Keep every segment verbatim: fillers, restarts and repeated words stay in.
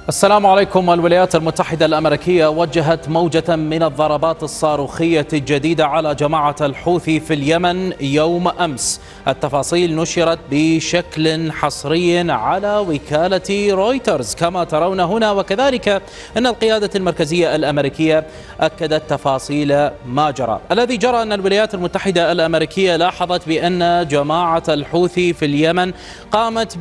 السلام عليكم. الولايات المتحدة الأمريكية وجهت موجة من الضربات الصاروخية الجديدة على جماعة الحوثي في اليمن يوم أمس. التفاصيل نشرت بشكل حصري على وكالة رويترز كما ترون هنا، وكذلك أن القيادة المركزية الأمريكية أكدت تفاصيل ما جرى. الذي جرى أن الولايات المتحدة الأمريكية لاحظت بأن جماعة الحوثي في اليمن قامت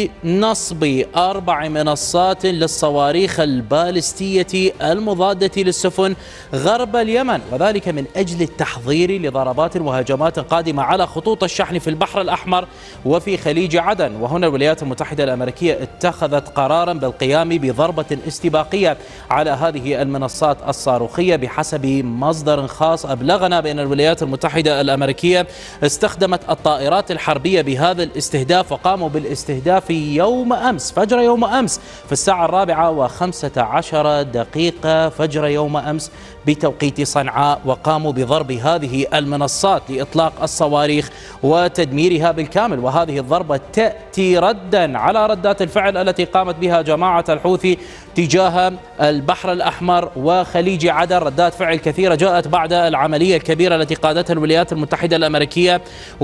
بنصب أربع منصات للصواريخ البالستية المضادة للسفن غرب اليمن، وذلك من أجل التحضير لضربات وهجمات قادمة على خطوط الشحن في البحر الأحمر وفي خليج عدن. وهنا الولايات المتحدة الأمريكية اتخذت قرارا بالقيام بضربة استباقية على هذه المنصات الصاروخية. بحسب مصدر خاص أبلغنا بأن الولايات المتحدة الأمريكية استخدمت الطائرات الحربية بهذا الاستهداف، وقاموا بالاستهداف يوم أمس فجر يوم أمس في الساعة الرابعة وخمسة عشر دقيقة فجر يوم أمس بتوقيت صنعاء، وقاموا بضرب هذه المنصات لإطلاق الصواريخ وتدميرها بالكامل. وهذه الضربة تأتي ردا على ردات الفعل التي قامت بها جماعة الحوثي تجاه البحر الأحمر وخليج عدن. ردات فعل كثيرة جاءت بعد العملية الكبيرة التي قادتها الولايات المتحدة الأمريكية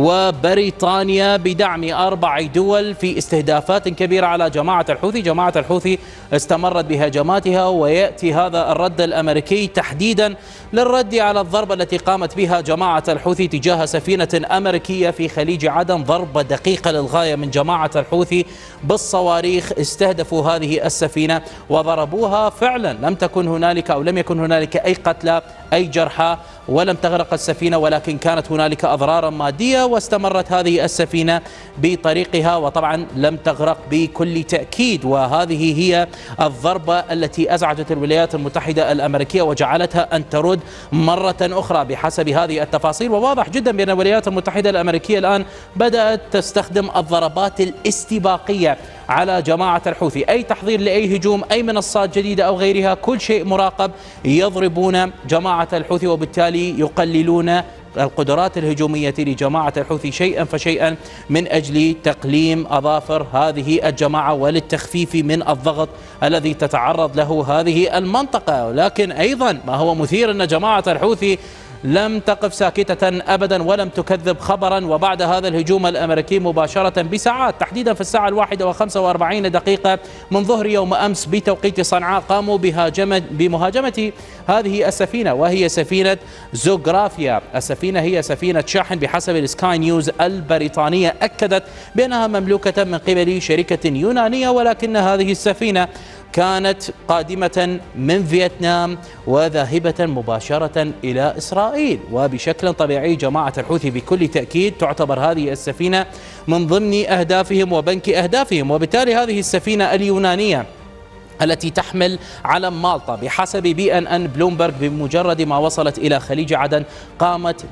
وبريطانيا بدعم أربع دول في استهدافات كبيرة على جماعة الحوثي. جماعة الحوثي استمرت بهجماتها، ويأتي هذا الرد الأمريكي تحديدا للرد على الضربة التي قامت بها جماعة الحوثي تجاه سفينة أمريكية في خليج عدن. ضربة دقيقة للغاية من جماعة الحوثي بالصواريخ، استهدفوا هذه السفينة وضربوها فعلا. لم تكن هنالك أو لم يكن هنالك أي قتلى أي جرحى، ولم تغرق السفينة، ولكن كانت هنالك أضرار مادية، واستمرت هذه السفينة بطريقها وطبعا لم تغرق بكل تأكيد. وهذه هي الضربة التي أزعجت الولايات المتحدة الأمريكية وجعلتها أن ترد مرة أخرى بحسب هذه التفاصيل. وواضح جدا بأن الولايات المتحدة الأمريكية الآن بدأت تستخدم الضربات الاستباقية على جماعة الحوثي. أي تحضير لأي هجوم، أي منصات جديدة أو غيرها، كل شيء مراقب. يضربون جماعة الحوثي وبالتالي يقللون القدرات الهجومية لجماعة الحوثي شيئا فشيئا من أجل تقليم أظافر هذه الجماعة وللتخفيف من الضغط الذي تتعرض له هذه المنطقة. لكن أيضا ما هو مثير أن جماعة الحوثي لم تقف ساكتة أبدا ولم تكذب خبرا. وبعد هذا الهجوم الأمريكي مباشرة بساعات، تحديدا في الساعة الواحدة وخمسة وأربعين دقيقة من ظهر يوم أمس بتوقيت صنعاء، قاموا بهاجمة بمهاجمة هذه السفينة، وهي سفينة زوغرافيا. السفينة هي سفينة شاحن بحسب السكاي نيوز البريطانية، أكدت بأنها مملوكة من قبل شركة يونانية، ولكن هذه السفينة كانت قادمة من فيتنام وذاهبة مباشرة إلى إسرائيل. وبشكل طبيعي جماعة الحوثي بكل تأكيد تعتبر هذه السفينة من ضمن أهدافهم وبنك أهدافهم. وبالتالي هذه السفينة اليونانية التي تحمل علم مالطا بحسب بي ان ان بلومبرغ بمجرد ما وصلت إلى خليج عدن قامت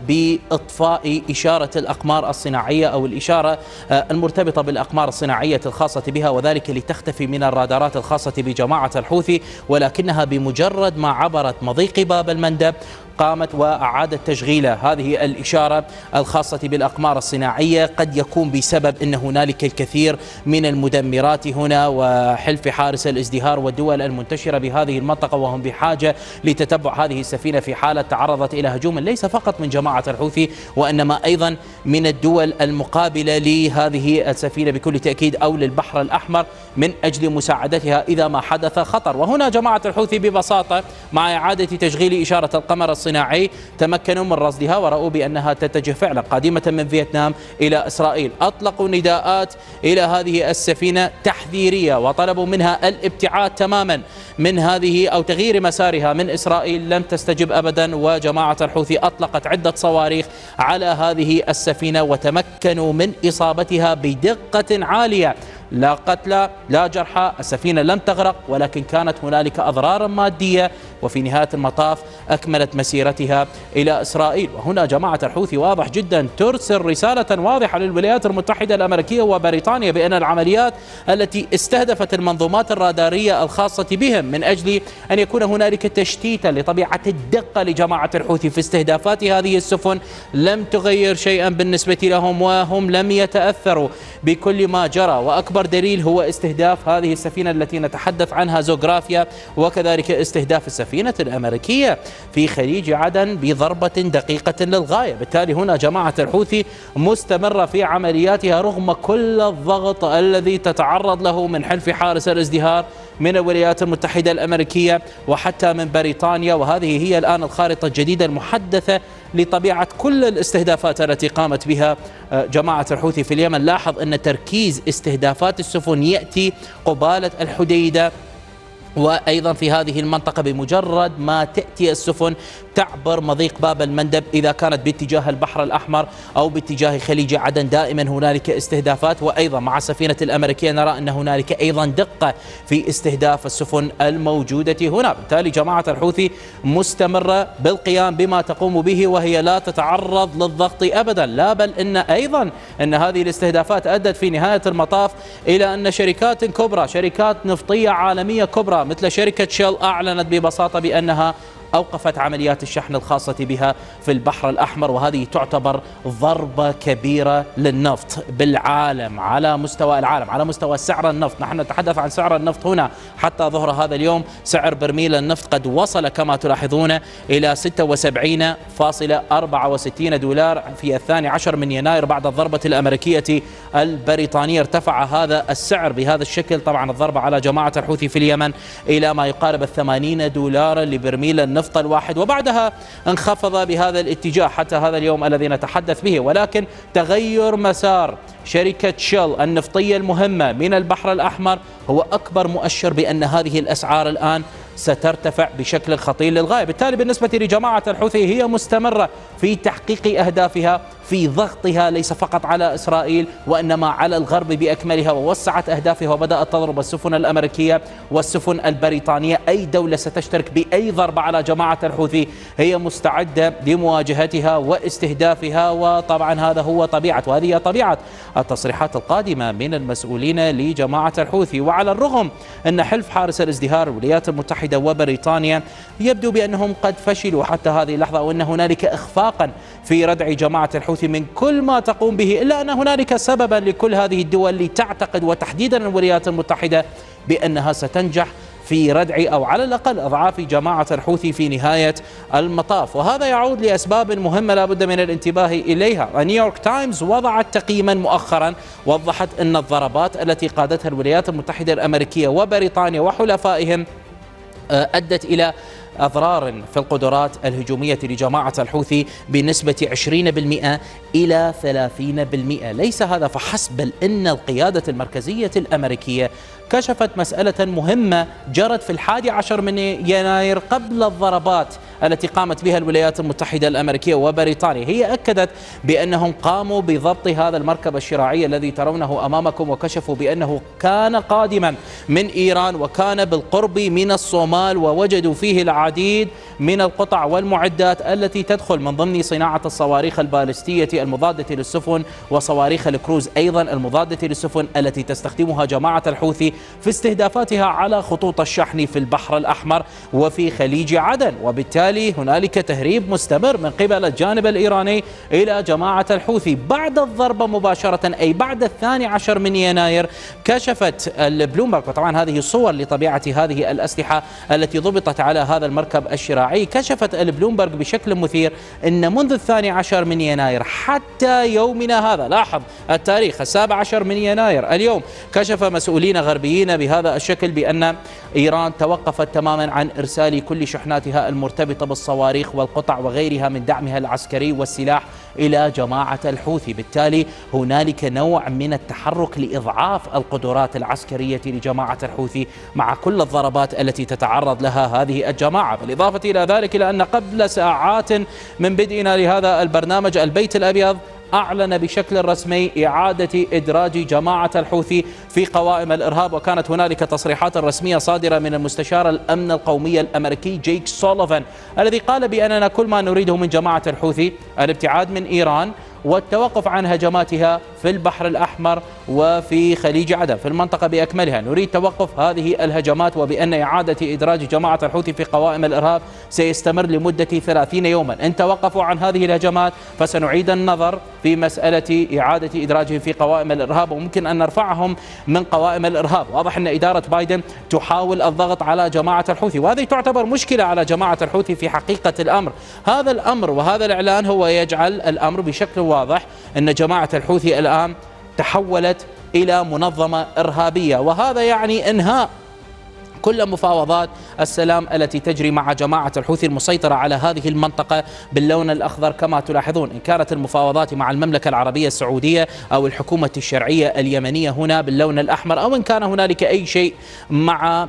بإطفاء إشارة الأقمار الصناعية أو الإشارة المرتبطة بالأقمار الصناعية الخاصة بها، وذلك لتختفي من الرادارات الخاصة بجماعة الحوثي. ولكنها بمجرد ما عبرت مضيق باب المندب قامت وأعادت تشغيل هذه الإشارة الخاصة بالأقمار الصناعية. قد يكون بسبب أن هنالك الكثير من المدمرات هنا وحلف حارس الازدهار والدول المنتشرة بهذه المنطقة، وهم بحاجة لتتبع هذه السفينة في حالة تعرضت إلى هجوم ليس فقط من جماعة الحوثي وإنما أيضا من الدول المقابلة لهذه السفينة بكل تأكيد، أو للبحر الأحمر، من أجل مساعدتها إذا ما حدث خطر. وهنا جماعة الحوثي ببساطة مع إعادة تشغيل إشارة القمر الصناعي تمكنوا من رصدها ورأوا بأنها تتجه فعلا قادمة من فيتنام إلى إسرائيل. أطلقوا نداءات إلى هذه السفينة تحذيرية وطلبوا منها الابتعاد تماما من هذه أو تغيير مسارها من إسرائيل. لم تستجب أبدا، وجماعة الحوثي أطلقت عدة صواريخ على هذه السفينة وتمكنوا من إصابتها بدقة عالية. لا قتلى لا جرحى، السفينة لم تغرق، ولكن كانت هنالك أضرار مادية، وفي نهاية المطاف أكملت مسيرتها إلى إسرائيل. وهنا جماعة الحوثي واضح جدا ترسل رسالة واضحة للولايات المتحدة الأمريكية وبريطانيا بأن العمليات التي استهدفت المنظومات الرادارية الخاصة بهم من أجل أن يكون هنالك تشتيتا لطبيعة الدقة لجماعة الحوثي في استهدافات هذه السفن لم تغير شيئا بالنسبة لهم، وهم لم يتأثروا بكل ما جرى. وأكبر أكبر دليل هو استهداف هذه السفينة التي نتحدث عنها زوغرافيا، وكذلك استهداف السفينة الأمريكية في خليج عدن بضربة دقيقة للغاية. بالتالي هنا جماعة الحوثي مستمرة في عملياتها رغم كل الضغط الذي تتعرض له من حلف حارس الازدهار من الولايات المتحدة الأمريكية وحتى من بريطانيا. وهذه هي الآن الخارطة الجديدة المحدثة لطبيعة كل الاستهدافات التي قامت بها جماعة الحوثي في اليمن. لاحظ أن تركيز استهدافات السفن يأتي قبالة الحديدة وأيضا في هذه المنطقة، بمجرد ما تأتي السفن تعبر مضيق باب المندب إذا كانت باتجاه البحر الأحمر أو باتجاه خليج عدن دائما هنالك استهدافات. وأيضا مع السفينة الأمريكية نرى أن هنالك أيضا دقة في استهداف السفن الموجودة هنا. بالتالي جماعة الحوثي مستمرة بالقيام بما تقوم به، وهي لا تتعرض للضغط أبدا، لا بل إن أيضا أن هذه الاستهدافات أدت في نهاية المطاف إلى أن شركات كبرى، شركات نفطية عالمية كبرى مثل شركة شيل أعلنت ببساطة بأنها أوقفت عمليات الشحن الخاصة بها في البحر الأحمر. وهذه تعتبر ضربة كبيرة للنفط بالعالم، على مستوى العالم، على مستوى سعر النفط. نحن نتحدث عن سعر النفط هنا حتى ظهر هذا اليوم، سعر برميل النفط قد وصل كما تلاحظون إلى ستة وسبعين فاصلة أربعة وستين دولار في الثاني عشر من يناير بعد الضربة الأمريكية البريطانية. ارتفع هذا السعر بهذا الشكل، طبعا الضربة على جماعة الحوثي في اليمن، إلى ما يقارب الثمانين دولارا لبرميل النفط الواحد، وبعدها انخفض بهذا الاتجاه حتى هذا اليوم الذي نتحدث به. ولكن تغير مسار شركة شيل النفطية المهمة من البحر الأحمر هو أكبر مؤشر بأن هذه الأسعار الآن سترتفع بشكل خطير للغاية. بالتالي بالنسبة لجماعة الحوثي هي مستمرة في تحقيق أهدافها، في ضغطها ليس فقط على إسرائيل وإنما على الغرب بأكملها، ووسعت أهدافها وبدأت تضرب السفن الأمريكية والسفن البريطانية. أي دولة ستشترك بأي ضربة على جماعة الحوثي هي مستعدة لمواجهتها واستهدافها. وطبعا هذا هو طبيعة وهذه هي طبيعة التصريحات القادمة من المسؤولين لجماعة الحوثي. وعلى الرغم أن حلف حارس الازدهار الولايات المتحدة وبريطانيا يبدو بأنهم قد فشلوا حتى هذه اللحظة، وأن هنالك إخفاقا في ردع جماعة الحوثي من كل ما تقوم به، إلا أن هنالك سببا لكل هذه الدول لتعتقد، وتحديدا الولايات المتحدة، بأنها ستنجح في ردع أو على الأقل أضعاف جماعة الحوثي في نهاية المطاف. وهذا يعود لأسباب مهمة لا بد من الانتباه إليها. نيويورك تايمز وضعت تقييما مؤخرا وضحت أن الضربات التي قادتها الولايات المتحدة الأمريكية وبريطانيا وحلفائهم أدت إلى أضرار في القدرات الهجومية لجماعة الحوثي بنسبة عشرين بالمئة إلى ثلاثين بالمئة. ليس هذا فحسب، بل إن القيادة المركزية الأمريكية كشفت مسألة مهمة جرت في الحادي عشر من يناير قبل الضربات التي قامت بها الولايات المتحدة الأمريكية وبريطانيا. هي أكدت بأنهم قاموا بضبط هذا المركب الشراعي الذي ترونه أمامكم، وكشفوا بأنه كان قادما من إيران وكان بالقرب من الصومال، ووجدوا فيه العديد من القطع والمعدات التي تدخل من ضمن صناعة الصواريخ البالستية المضادة للسفن وصواريخ الكروز أيضا المضادة للسفن التي تستخدمها جماعة الحوثي في استهدافاتها على خطوط الشحن في البحر الأحمر وفي خليج عدن. وبالتالي هنالك تهريب مستمر من قبل الجانب الإيراني إلى جماعة الحوثي. بعد الضربة مباشرة أي بعد الثاني عشر من يناير كشفت البلومبرغ، وطبعا هذه صور لطبيعة هذه الأسلحة التي ضبطت على هذا المركب الشراعي، كشفت البلومبرغ بشكل مثير أن منذ الثاني عشر من يناير حتى يومنا هذا، لاحظ التاريخ السابع عشر من يناير اليوم، كشف مسؤولين غربيين بهذا الشكل بأن إيران توقفت تماما عن إرسال كل شحناتها المرتبطة بالصواريخ والقطع وغيرها من دعمها العسكري والسلاح إلى جماعة الحوثي. بالتالي هنالك نوع من التحرك لإضعاف القدرات العسكرية لجماعة الحوثي مع كل الضربات التي تتعرض لها هذه الجماعة. بالإضافة إلى ذلك، لأن قبل ساعات من بدءنا لهذا البرنامج البيت الأبيض أعلن بشكل رسمي إعادة إدراج جماعة الحوثي في قوائم الإرهاب، وكانت هنالك تصريحات رسمية صادرة من المستشار الأمن القومي الأمريكي جيك سوليفان، الذي قال بأننا كل ما نريده من جماعة الحوثي الابتعاد من إيران والتوقف عن هجماتها في البحر الأحمر وفي خليج عدن في المنطقة بأكملها. نريد توقف هذه الهجمات، وبأن إعادة إدراج جماعة الحوثي في قوائم الإرهاب سيستمر لمدة ثلاثين يوما. إن توقفوا عن هذه الهجمات فسنعيد النظر في مسألة إعادة إدراجهم في قوائم الإرهاب، وممكن أن نرفعهم من قوائم الإرهاب. واضح أن إدارة بايدن تحاول الضغط على جماعة الحوثي، وهذه تعتبر مشكلة على جماعة الحوثي في حقيقة الأمر. هذا الأمر وهذا الإعلان هو يجعل الأمر بشكل واضح أن جماعة الحوثي الآن تحولت إلى منظمة إرهابية، وهذا يعني إنهاء كل مفاوضات السلام التي تجري مع جماعة الحوثي المسيطرة على هذه المنطقة باللون الأخضر. كما تلاحظون، إن كانت المفاوضات مع المملكة العربية السعودية أو الحكومة الشرعية اليمنية هنا باللون الأحمر، أو إن كان هنالك أي شيء مع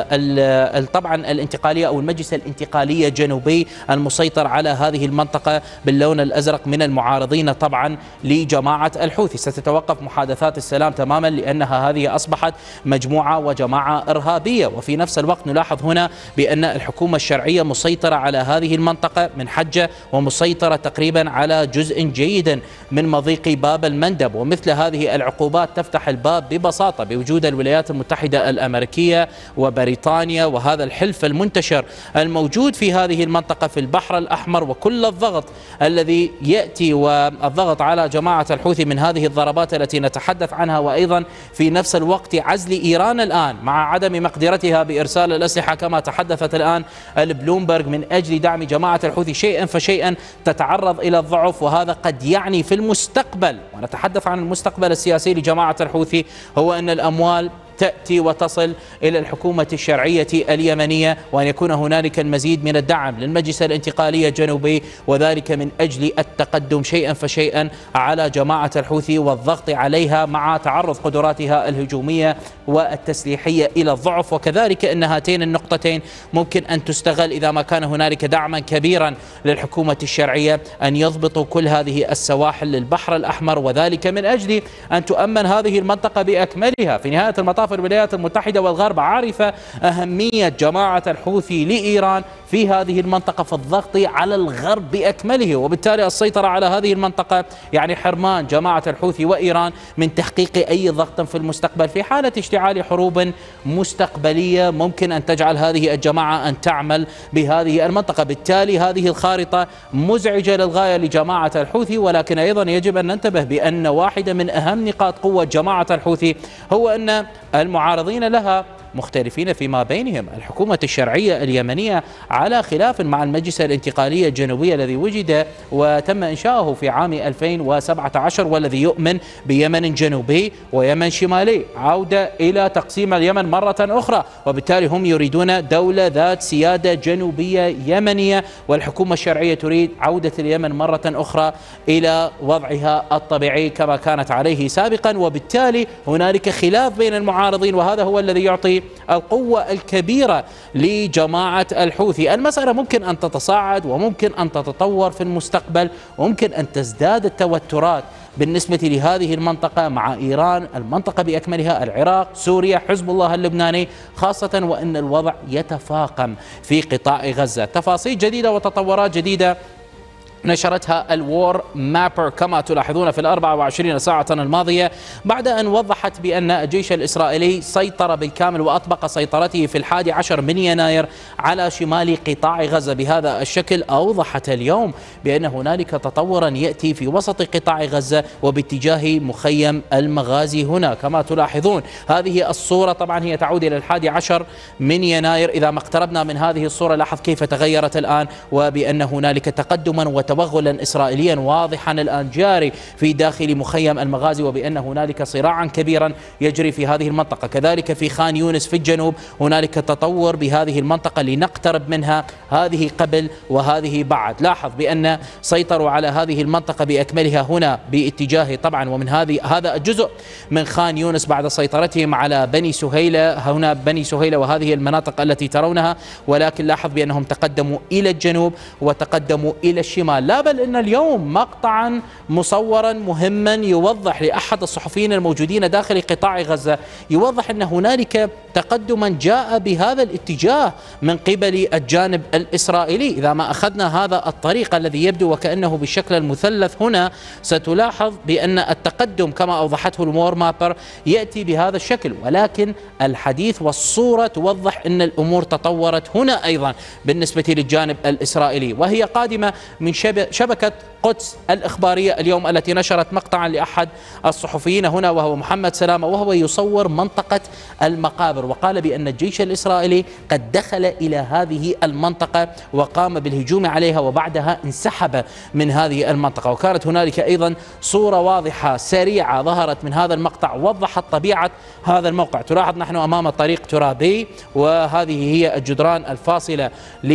طبعا الانتقالية أو المجلس الانتقالي الجنوبي المسيطر على هذه المنطقة باللون الأزرق من المعارضين طبعا لجماعة الحوثي، ستتوقف محادثات السلام تماما، لأنها هذه أصبحت مجموعة وجماعة إرهابية. وفي نفس الوقت نلاحظ هنا بأن الحكومة الشرعية مسيطرة على هذه المنطقة من حجة، ومسيطرة تقريبا على جزء جيد من مضيق باب المندب، ومثل هذه العقوبات تفتح الباب ببساطة بوجود الولايات المتحدة الأمريكية وبريطانيا وهذا الحلف المنتشر الموجود في هذه المنطقة في البحر الأحمر، وكل الضغط الذي يأتي والضغط على جماعة الحوثي من هذه الضربات التي نتحدث عنها، وأيضا في نفس الوقت عزل إيران الآن مع عدم مقدرتها بإرسال الأسلحة كما تحدثت الآن البلومبرغ من أجل دعم جماعة الحوثي شيئا فشيئا تتعرض إلى الضعف. وهذا قد يعني في المستقبل، ونتحدث عن المستقبل السياسي لجماعة الحوثي، هو أن الأموال تأتي وتصل إلى الحكومة الشرعية اليمنية، وأن يكون هنالك المزيد من الدعم للمجلس الانتقالي الجنوبي، وذلك من أجل التقدم شيئا فشيئا على جماعة الحوثي والضغط عليها مع تعرض قدراتها الهجومية والتسليحية إلى الضعف. وكذلك أن هاتين النقطتين ممكن أن تستغل إذا ما كان هنالك دعما كبيرا للحكومة الشرعية أن يضبطوا كل هذه السواحل للبحر الأحمر، وذلك من أجل أن تؤمن هذه المنطقة بأكملها. في نهاية المطاف الولايات المتحدة والغرب عارفة أهمية جماعة الحوثي لإيران في هذه المنطقة في الضغط على الغرب بأكمله، وبالتالي السيطرة على هذه المنطقة يعني حرمان جماعة الحوثي وإيران من تحقيق أي ضغط في المستقبل في حالة اشتعال حروب مستقبلية ممكن أن تجعل هذه الجماعة أن تعمل بهذه المنطقة. بالتالي هذه الخارطة مزعجة للغاية لجماعة الحوثي، ولكن أيضا يجب أن ننتبه بأن واحدة من أهم نقاط قوة جماعة الحوثي هو أن المعارضين لها مختلفين فيما بينهم. الحكومة الشرعية اليمنية على خلاف مع المجلس الانتقالي الجنوبي الذي وجد وتم إنشاؤه في عام ألفين وسبعة عشر، والذي يؤمن بيمن جنوبي ويمن شمالي، عودة إلى تقسيم اليمن مرة أخرى، وبالتالي هم يريدون دولة ذات سيادة جنوبية يمنية، والحكومة الشرعية تريد عودة اليمن مرة أخرى إلى وضعها الطبيعي كما كانت عليه سابقا. وبالتالي هنالك خلاف بين المعارضين، وهذا هو الذي يعطي القوة الكبيرة لجماعة الحوثي. المسألة ممكن أن تتصاعد وممكن أن تتطور في المستقبل، وممكن أن تزداد التوترات بالنسبة لهذه المنطقة مع إيران، المنطقة بأكملها، العراق، سوريا، حزب الله اللبناني، خاصة وأن الوضع يتفاقم في قطاع غزة. تفاصيل جديدة وتطورات جديدة نشرتها الوور مابر كما تلاحظون في الأربع وعشرين ساعة الماضية، بعد أن وضحت بأن الجيش الإسرائيلي سيطر بالكامل وأطبق سيطرته في الحادي عشر من يناير على شمال قطاع غزة بهذا الشكل. أوضحت اليوم بأن هنالك تطورا يأتي في وسط قطاع غزة وباتجاه مخيم المغازي هنا كما تلاحظون. هذه الصورة طبعا هي تعود إلى الحادي عشر من يناير. إذا ما اقتربنا من هذه الصورة لاحظ كيف تغيرت الآن، وبأن هنالك تقدما وتوغلا إسرائيليا واضحا الآن جاري في داخل مخيم المغازي، وبأن هنالك صراعا كبيرا يجري في هذه المنطقة. كذلك في خان يونس في الجنوب هنالك تطور بهذه المنطقة لنقترب منها، هذه قبل وهذه بعد. لاحظ بأن سيطروا على هذه المنطقة بأكملها هنا باتجاه طبعا، ومن هذه هذا الجزء من خان يونس بعد سيطرتهم على بني سهيلة، هنا بني سهيلة وهذه المناطق التي ترونها. ولكن لاحظ بأنهم تقدموا إلى الجنوب وتقدموا إلى الشمال الشمال، لا بل إن اليوم مقطعا مصورا مهما يوضح لأحد الصحفيين الموجودين داخل قطاع غزة، يوضح أن هنالك تقدما جاء بهذا الاتجاه من قبل الجانب الإسرائيلي. إذا ما أخذنا هذا الطريق الذي يبدو وكأنه بالشكل المثلث هنا، ستلاحظ بأن التقدم كما أوضحته الوور مابر يأتي بهذا الشكل، ولكن الحديث والصورة توضح أن الأمور تطورت هنا أيضا بالنسبة للجانب الإسرائيلي، وهي قادمة من شبكة قدس الإخبارية اليوم التي نشرت مقطعا لأحد الصحفيين هنا وهو محمد سلامة، وهو يصور منطقة المقابر، وقال بأن الجيش الإسرائيلي قد دخل إلى هذه المنطقة وقام بالهجوم عليها وبعدها انسحب من هذه المنطقة. وكانت هنالك أيضا صورة واضحة سريعة ظهرت من هذا المقطع وضحت طبيعة هذا الموقع. تلاحظ نحن أمام طريق ترابي، وهذه هي الجدران الفاصلة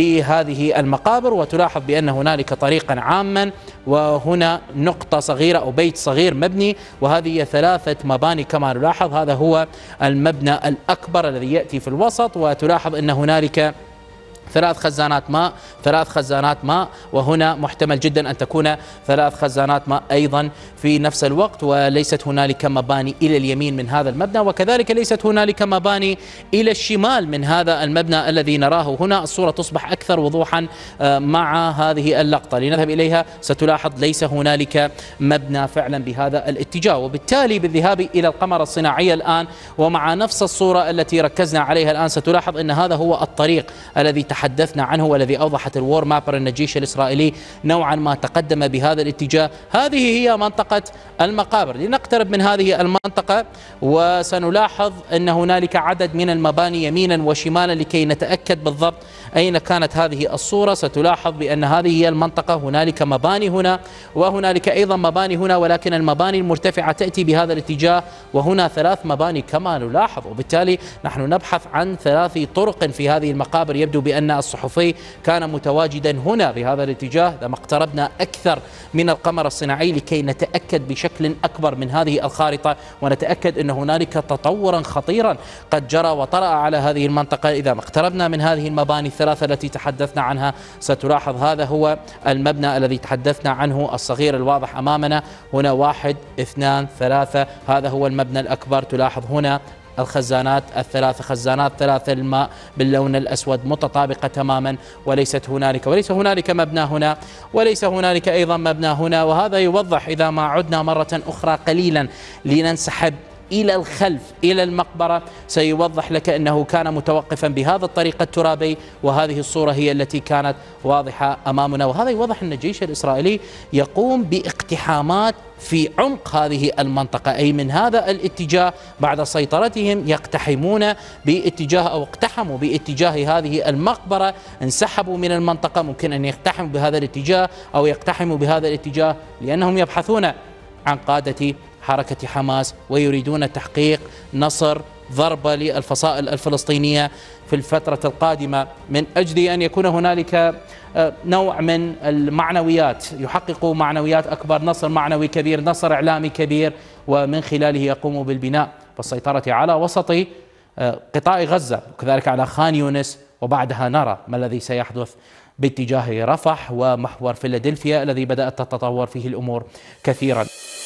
لهذه المقابر، وتلاحظ بأن هنالك طريقا عاما، وهنا نقطة صغيرة أو بيت صغير مبني، وهذه هي ثلاثة مباني كما نلاحظ. هذا هو المبنى الأكبر الذي يأتي في الوسط، وتلاحظ أن هنالك ثلاث خزانات ماء ثلاث خزانات ماء وهنا محتمل جدا أن تكون ثلاث خزانات ماء أيضا في نفس الوقت، وليست هنالك مباني إلى اليمين من هذا المبنى، وكذلك ليست هنالك مباني إلى الشمال من هذا المبنى الذي نراه هنا. الصورة تصبح أكثر وضوحا مع هذه اللقطة، لنذهب إليها ستلاحظ ليس هنالك مبنى فعلا بهذا الاتجاه. وبالتالي بالذهاب إلى القمر الصناعية الآن ومع نفس الصورة التي ركزنا عليها الآن، ستلاحظ أن هذا هو الطريق الذي تحدثنا عنه والذي أوضحت الوور مابر أن الجيش الإسرائيلي نوعا ما تقدم بهذا الاتجاه. هذه هي منطقة المقابر. لنقترب من هذه المنطقة وسنلاحظ أن هنالك عدد من المباني يمينا وشمالا لكي نتأكد بالضبط أين كانت هذه الصورة. ستلاحظ بأن هذه هي المنطقة، هنالك مباني هنا وهنالك أيضا مباني هنا، ولكن المباني المرتفعة تأتي بهذا الاتجاه، وهنا ثلاث مباني كما نلاحظ. وبالتالي نحن نبحث عن ثلاث طرق في هذه المقابر. يبدو بأن الصحفي كان متواجدا هنا بهذا الاتجاه. لما اقتربنا أكثر من القمر الصناعي لكي نتأكد بشكل أكبر من هذه الخارطة ونتأكد أن هنالك تطورا خطيرا قد جرى وطرأ على هذه المنطقة. إذا ما اقتربنا من هذه المباني الثلاثة التي تحدثنا عنها، ستلاحظ هذا هو المبنى الذي تحدثنا عنه الصغير الواضح أمامنا. هنا واحد اثنان ثلاثة، هذا هو المبنى الأكبر. تلاحظ هنا الخزانات الثلاث خزانات ثلاث الماء باللون الأسود متطابقة تماما، وليست هنالك وليس هنالك مبنى هنا وليس هنالك أيضا مبنى هنا. وهذا يوضح إذا ما عدنا مرة أخرى قليلا لننسحب إلى الخلف إلى المقبرة، سيوضح لك أنه كان متوقفا بهذا الطريق الترابي، وهذه الصورة هي التي كانت واضحة أمامنا. وهذا يوضح أن الجيش الإسرائيلي يقوم باقتحامات في عمق هذه المنطقة، أي من هذا الاتجاه بعد سيطرتهم يقتحمون باتجاه أو اقتحموا باتجاه هذه المقبرة، انسحبوا من المنطقة. ممكن أن يقتحموا بهذا الاتجاه أو يقتحموا بهذا الاتجاه لأنهم يبحثون عن قادة حركة حماس ويريدون تحقيق نصر ضربة للفصائل الفلسطينية في الفترة القادمة، من أجل أن يكون هنالك نوع من المعنويات، يحققوا معنويات أكبر، نصر معنوي كبير، نصر إعلامي كبير، ومن خلاله يقوموا بالبناء والسيطرة على وسط قطاع غزة وكذلك على خان يونس، وبعدها نرى ما الذي سيحدث باتجاه رفح ومحور فيلادلفيا الذي بدأت تتطور فيه الأمور كثيرا.